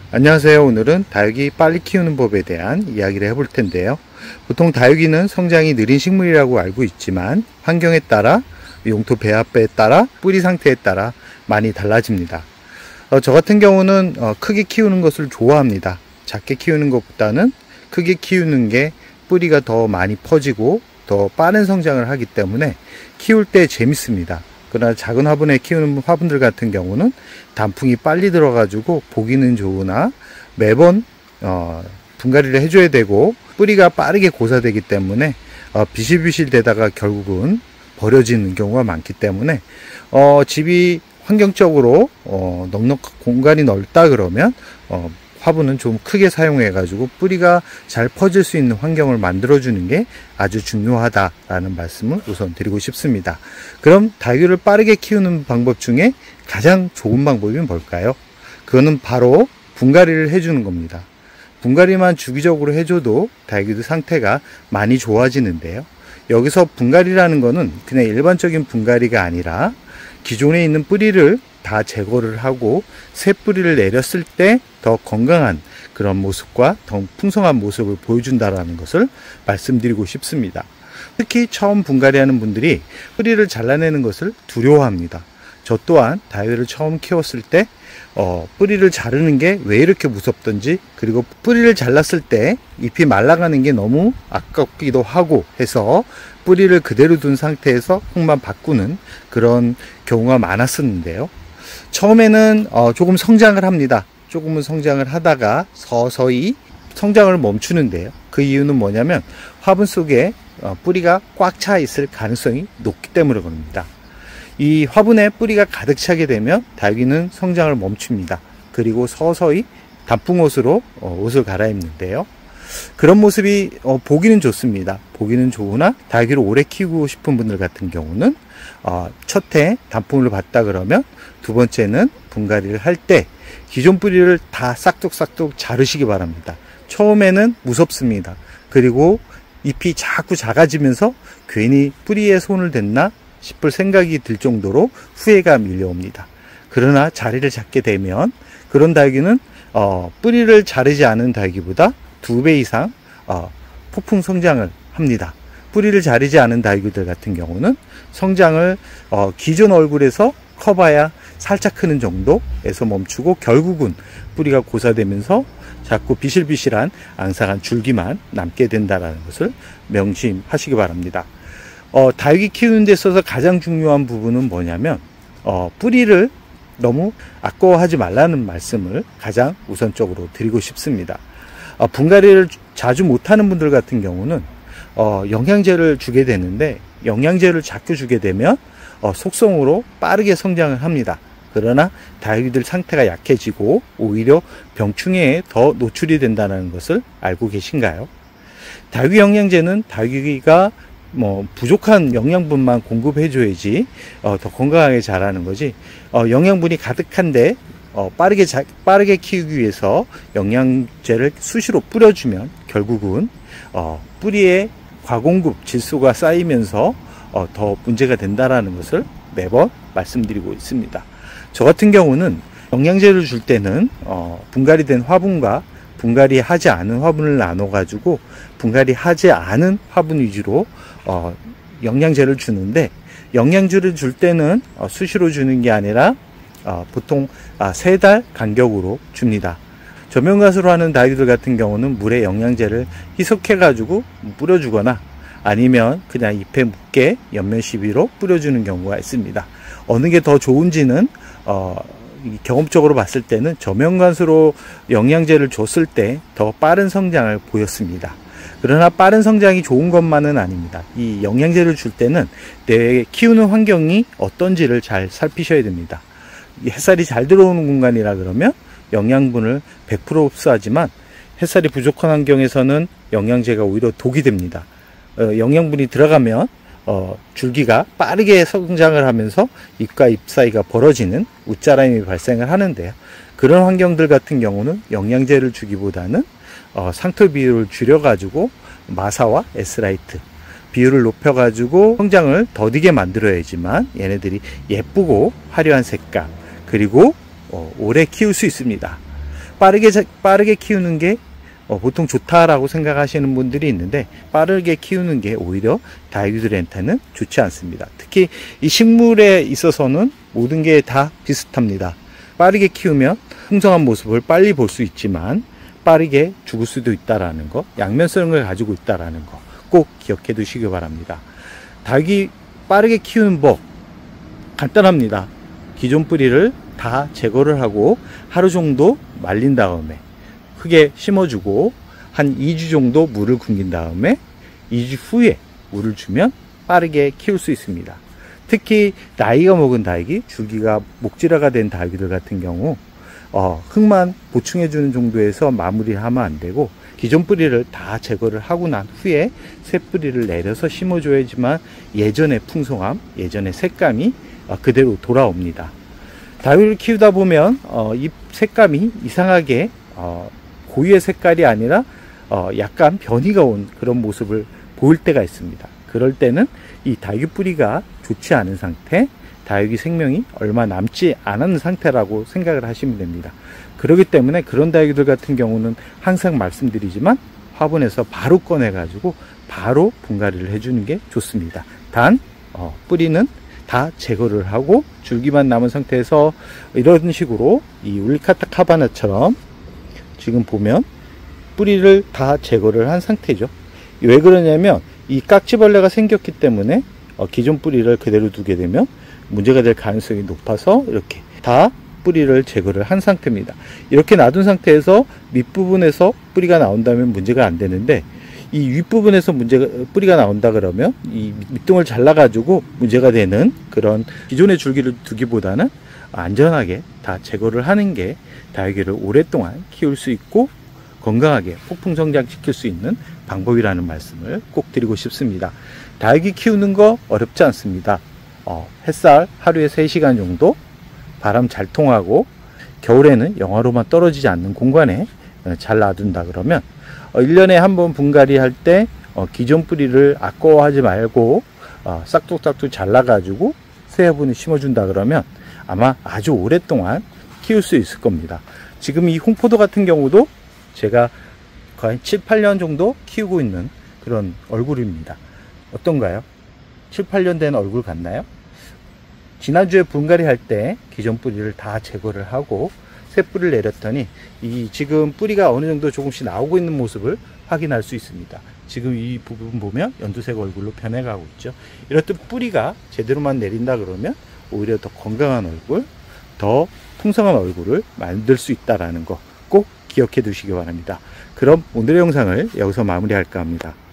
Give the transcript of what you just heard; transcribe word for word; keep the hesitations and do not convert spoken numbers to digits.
안녕하세요. 오늘은 다육이 빨리 키우는 법에 대한 이야기를 해볼 텐데요. 보통 다육이는 성장이 느린 식물이라고 알고 있지만 환경에 따라, 용토 배합에 따라, 뿌리 상태에 따라 많이 달라집니다. 어, 저 같은 경우는 어, 크게 키우는 것을 좋아합니다. 작게 키우는 것보다는 크게 키우는 게 뿌리가 더 많이 퍼지고 더 빠른 성장을 하기 때문에 키울 때 재밌습니다. 그러나 작은 화분에 키우는 화분들 같은 경우는 단풍이 빨리 들어가지고 보기는 좋으나 매번 어, 분갈이를 해줘야 되고 뿌리가 빠르게 고사되기 때문에 어, 비실비실 되다가 결국은 버려지는 경우가 많기 때문에 어, 집이 환경적으로 어, 넉넉 공간이 넓다 그러면 어, 화분은 좀 크게 사용해 가지고 뿌리가 잘 퍼질 수 있는 환경을 만들어 주는 게 아주 중요하다라는 말씀을 우선 드리고 싶습니다. 그럼 다육이를 빠르게 키우는 방법 중에 가장 좋은 방법이 뭘까요? 그거는 바로 분갈이를 해주는 겁니다. 분갈이만 주기적으로 해줘도 다육이들 상태가 많이 좋아지는데요. 여기서 분갈이라는 거는 그냥 일반적인 분갈이가 아니라 기존에 있는 뿌리를 다 제거를 하고 새 뿌리를 내렸을 때 더 건강한 그런 모습과 더 풍성한 모습을 보여준다라는 것을 말씀드리고 싶습니다. 특히 처음 분갈이하는 분들이 뿌리를 잘라내는 것을 두려워합니다. 저 또한 다육이를 처음 키웠을 때 어, 뿌리를 자르는 게 왜 이렇게 무섭던지, 그리고 뿌리를 잘랐을 때 잎이 말라가는 게 너무 아깝기도 하고 해서 뿌리를 그대로 둔 상태에서 흙만 바꾸는 그런 경우가 많았었는데요. 처음에는 어, 조금 성장을 합니다. 조금은 성장을 하다가 서서히 성장을 멈추는데요. 그 이유는 뭐냐면 화분 속에 어, 뿌리가 꽉 차 있을 가능성이 높기 때문에 그럽니다. 이 화분에 뿌리가 가득 차게 되면 다육이는 성장을 멈춥니다. 그리고 서서히 단풍옷으로 어, 옷을 갈아입는데요. 그런 모습이 어, 보기는 좋습니다. 보기는 좋으나 다육이를 오래 키우고 싶은 분들 같은 경우는 어, 첫해 단풍을 봤다 그러면 두 번째는 분갈이를 할 때 기존 뿌리를 다 싹둑싹둑 자르시기 바랍니다. 처음에는 무섭습니다. 그리고 잎이 자꾸 작아지면서 괜히 뿌리에 손을 댔나 싶을 생각이 들 정도로 후회가 밀려옵니다. 그러나 자리를 잡게 되면 그런 다육이는 어, 뿌리를 자르지 않은 다육이보다 두 배 이상 어, 폭풍 성장을 합니다. 뿌리를 자르지 않은 다육이들 같은 경우는 성장을 어, 기존 얼굴에서 커봐야 살짝 크는 정도에서 멈추고 결국은 뿌리가 고사되면서 자꾸 비실비실한 앙상한 줄기만 남게 된다는 것을 명심하시기 바랍니다. 어, 다육이 키우는 데 있어서 가장 중요한 부분은 뭐냐면 어, 뿌리를 너무 아까워하지 말라는 말씀을 가장 우선적으로 드리고 싶습니다. 어, 분갈이를 자주 못하는 분들 같은 경우는 어, 영양제를 주게 되는데 영양제를 자꾸 주게 되면 어, 속성으로 빠르게 성장을 합니다. 그러나 다육이들 상태가 약해지고 오히려 병충해에 더 노출이 된다는 것을 알고 계신가요? 다육이 영양제는 다육이가 뭐 부족한 영양분만 공급해 줘야지 어, 더 건강하게 자라는 거지 어, 영양분이 가득한데 어, 빠르게 자, 빠르게 키우기 위해서 영양제를 수시로 뿌려주면 결국은 어, 뿌리에 과공급 질소가 쌓이면서 어, 더 문제가 된다라는 것을 매번 말씀드리고 있습니다. 저 같은 경우는 영양제를 줄 때는 어, 분갈이된 화분과 분갈이하지 않은 화분을 나눠 가지고 분갈이하지 않은 화분 위주로 어, 영양제를 주는데 영양제를 줄 때는 어, 수시로 주는 게 아니라 어, 보통 아, 세 달 간격으로 줍니다. 저면가스로 하는 다육이들 같은 경우는 물에 영양제를 희석해 가지고 뿌려주거나 아니면 그냥 잎에 묻게 옆면 시비로 뿌려주는 경우가 있습니다. 어느 게 더 좋은지는 어, 경험적으로 봤을 때는 저면가스로 영양제를 줬을 때 더 빠른 성장을 보였습니다. 그러나 빠른 성장이 좋은 것만은 아닙니다. 이 영양제를 줄 때는 내 키우는 환경이 어떤지를 잘 살피셔야 됩니다. 햇살이 잘 들어오는 공간이라 그러면 영양분을 백 퍼센트 흡수하지만 햇살이 부족한 환경에서는 영양제가 오히려 독이 됩니다. 어, 영양분이 들어가면 어, 줄기가 빠르게 성장을 하면서 잎과 잎 사이가 벌어지는 웃자람이 발생을 하는데요. 그런 환경들 같은 경우는 영양제를 주기보다는 어, 상토 비율을 줄여 가지고 마사와 에스라이트 비율을 높여 가지고 성장을 더디게 만들어야지만 얘네들이 예쁘고 화려한 색감 그리고 어, 오래 키울 수 있습니다. 빠르게 빠르게 키우는 게 어, 보통 좋다라고 생각하시는 분들이 있는데, 빠르게 키우는 게 오히려 다육이들한테는 좋지 않습니다. 특히 이 식물에 있어서는 모든 게 다 비슷합니다. 빠르게 키우면 풍성한 모습을 빨리 볼 수 있지만 빠르게 죽을 수도 있다라는 거, 양면성을 가지고 있다라는 거 꼭 기억해 두시기 바랍니다. 다육이 빠르게 키우는 법 간단합니다. 기존 뿌리를 다 제거를 하고 하루 정도 말린 다음에 흙에 심어주고 한 이 주 정도 물을 굶긴 다음에 이 주 후에 물을 주면 빠르게 키울 수 있습니다. 특히 나이가 먹은 다육이, 줄기가 목질화가 된 다육이들 같은 경우 어, 흙만 보충해주는 정도에서 마무리를 하면 안 되고, 기존 뿌리를 다 제거를 하고 난 후에 새 뿌리를 내려서 심어줘야지만 예전의 풍성함, 예전의 색감이 어, 그대로 돌아옵니다. 다육이를 키우다 보면 어, 이 색감이 이상하게 어, 고유의 색깔이 아니라 어, 약간 변이가 온 그런 모습을 보일 때가 있습니다. 그럴 때는 이 다육이 뿌리가 좋지 않은 상태, 다육이 생명이 얼마 남지 않은 상태라고 생각을 하시면 됩니다. 그렇기 때문에 그런 다육이들 같은 경우는 항상 말씀드리지만 화분에서 바로 꺼내 가지고 바로 분갈이를 해주는 게 좋습니다. 단 어, 뿌리는 다 제거를 하고 줄기만 남은 상태에서 이런 식으로 이 울리카타 카바나처럼 지금 보면 뿌리를 다 제거를 한 상태죠. 왜 그러냐면 이 깍지벌레가 생겼기 때문에 어, 기존 뿌리를 그대로 두게 되면 문제가 될 가능성이 높아서 이렇게 다 뿌리를 제거를 한 상태입니다. 이렇게 놔둔 상태에서 밑부분에서 뿌리가 나온다면 문제가 안 되는데, 이 윗부분에서 문제가 뿌리가 나온다 그러면 이 밑둥을 잘라 가지고 문제가 되는 그런 기존의 줄기를 두기보다는 안전하게 다 제거를 하는 게 다육이를 오랫동안 키울 수 있고 건강하게 폭풍 성장시킬 수 있는 방법이라는 말씀을 꼭 드리고 싶습니다. 다육이 키우는 거 어렵지 않습니다. 어, 햇살 하루에 세 시간 정도, 바람 잘 통하고 겨울에는 영하로만 떨어지지 않는 공간에 잘 놔둔다 그러면 어, 일 년에 한 번 분갈이 할 때 어, 기존 뿌리를 아까워하지 말고 어, 싹둑싹둑 잘라 가지고 새 화분을 심어준다 그러면 아마 아주 오랫동안 키울 수 있을 겁니다. 지금 이 홍포도 같은 경우도 제가 거의 칠, 팔 년 정도 키우고 있는 그런 얼굴입니다. 어떤가요? 칠, 팔 년 된 얼굴 같나요? 지난주에 분갈이 할 때 기존 뿌리를 다 제거를 하고 새 뿌리를 내렸더니 이 지금 뿌리가 어느 정도 조금씩 나오고 있는 모습을 확인할 수 있습니다. 지금 이 부분 보면 연두색 얼굴로 변해가고 있죠. 이렇듯 뿌리가 제대로만 내린다 그러면 오히려 더 건강한 얼굴, 더 풍성한 얼굴을 만들 수 있다는 거 꼭 기억해 두시기 바랍니다. 그럼 오늘의 영상을 여기서 마무리할까 합니다.